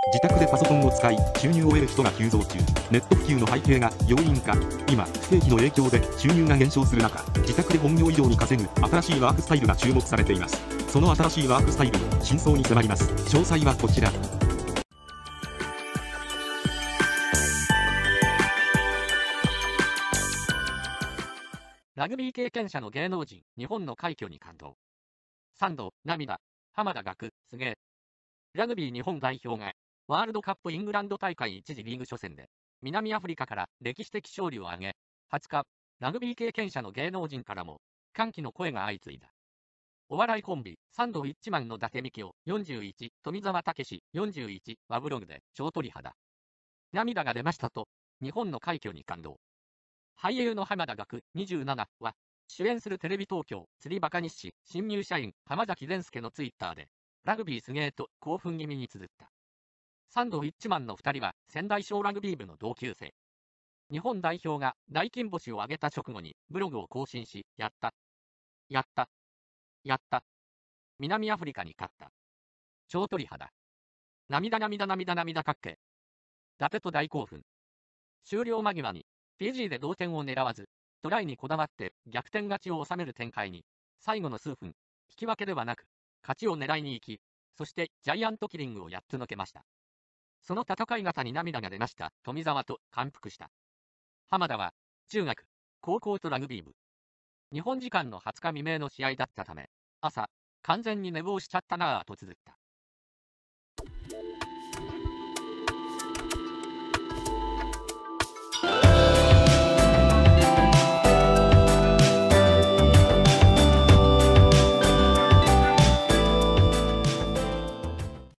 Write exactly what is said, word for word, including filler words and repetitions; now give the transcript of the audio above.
自宅でパソコンを使い収入を得る人が急増中。ネット普及の背景が要因か。今不景気の影響で収入が減少する中、自宅で本業以上に稼ぐ新しいワークスタイルが注目されています。その新しいワークスタイルの真相に迫ります。詳細はこちら。 ラグビー経験者の芸能人、日本の快挙に感動。賛同、涙、浜田学、すげえ。ラグビー日本代表が、ワールドカップイングランド大会一次リーグ初戦で、南アフリカから歴史的勝利を挙げ、はつか、ラグビー経験者の芸能人からも、歓喜の声が相次いだ。お笑いコンビ、サンドウィッチマンの伊達美京、よんじゅういち、富澤たけし、よんじゅういちはブログで、超鳥肌。涙が出ましたと、日本の快挙に感動。俳優の浜田学、にじゅうななは、主演するテレビ東京、釣りバカ日誌、新入社員、浜崎善介のツイッターで、ラグビーすげーと興奮気味に綴った。サンドウィッチマンのふたりは仙台小ラグビー部の同級生。日本代表が大金星を挙げた直後にブログを更新し、やった。やった。やった。南アフリカに勝った。超鳥肌。涙涙涙涙かっけ。伊達と大興奮。終了間際に、フィジーで同点を狙わず、トライにこだわって逆転勝ちを収める展開に、最後の数分、引き分けではなく、勝ちを狙いに行き、そしてジャイアントキリングをやっつ抜けました。その戦い方に涙が出ました富澤と感服した。浜田は、中学、高校とラグビー部。日本時間のはつか未明の試合だったため、朝、完全に寝坊しちゃったなぁと綴った。